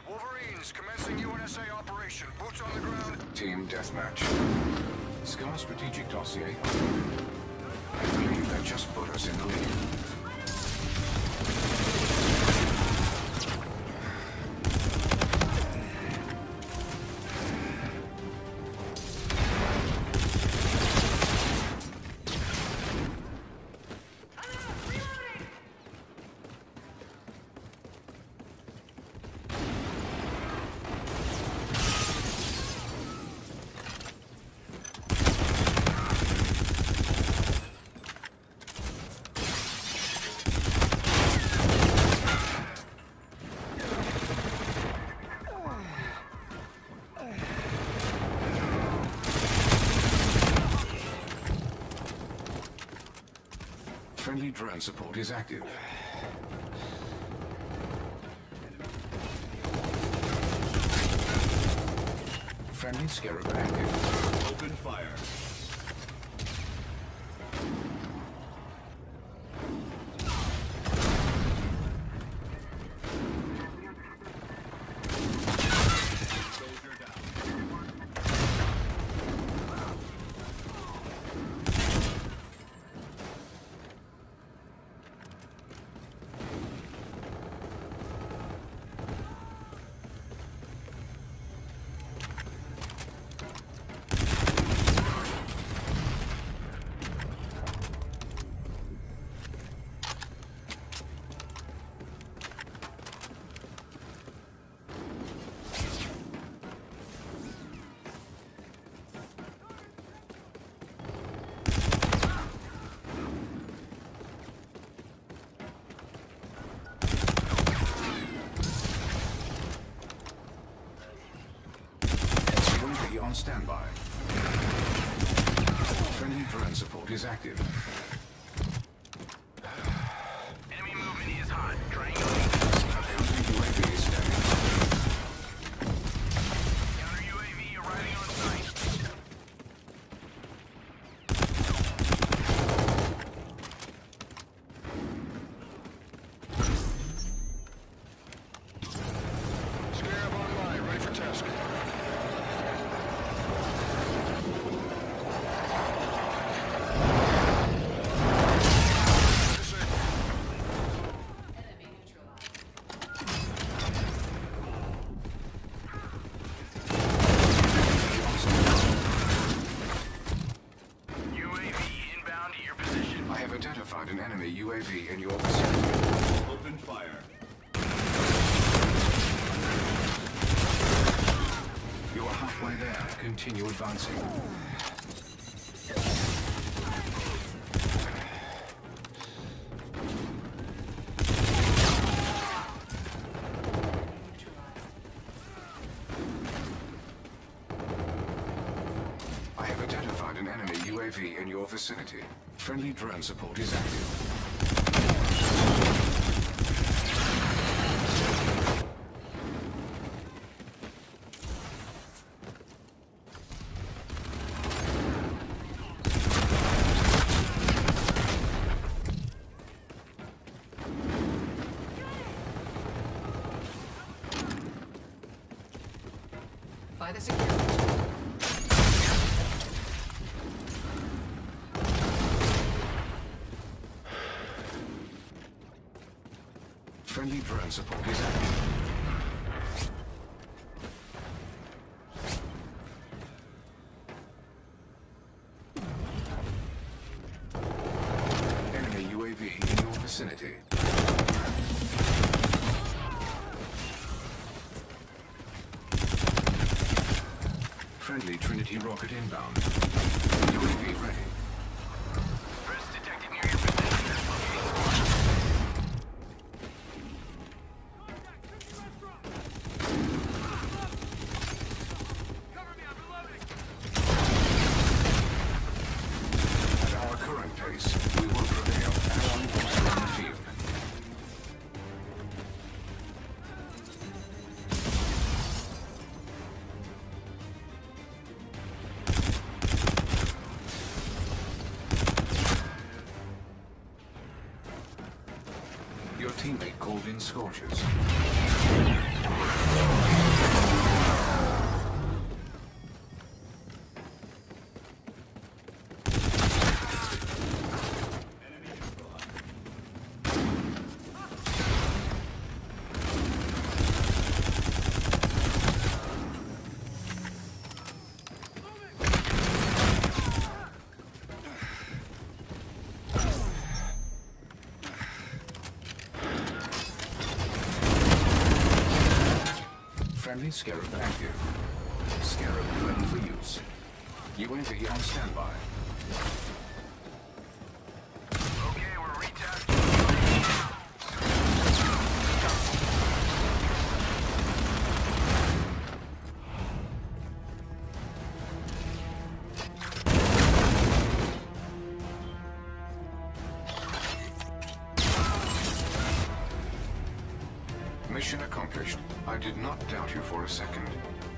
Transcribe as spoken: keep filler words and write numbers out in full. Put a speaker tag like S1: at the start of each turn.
S1: Wolverines commencing U N S A operation. Boots on the ground.
S2: Team Deathmatch. Scar strategic dossier. I believe that just put us in the lead. Friendly drone support is active. Friendly scarab active.
S3: Open fire.
S2: On standby. Friendly drone support is active.
S1: Enemy movement is hot. Triangle.
S2: U A V is standing.
S1: Counter U A V arriving on site. Scarab online, ready for test.
S2: Identified an enemy U A V in your vicinity.
S3: Open fire.
S2: You are halfway there. Continue advancing. I have identified an enemy U A V in your vicinity. Friendly drone support is active.
S4: By the security.
S2: Friendly drone support is active. Enemy U A V in your vicinity. Friendly Trinity rocket inbound. U A V ready.
S1: Threats detected near your position.
S2: At our current pace, we will prevail at all forces on the field. Your teammate called in scorches. Friendly Scarab active. Scarab ready for use. U A V on standby.
S1: Okay, we're retasking.
S2: Mission accomplished. I did not doubt you for a second.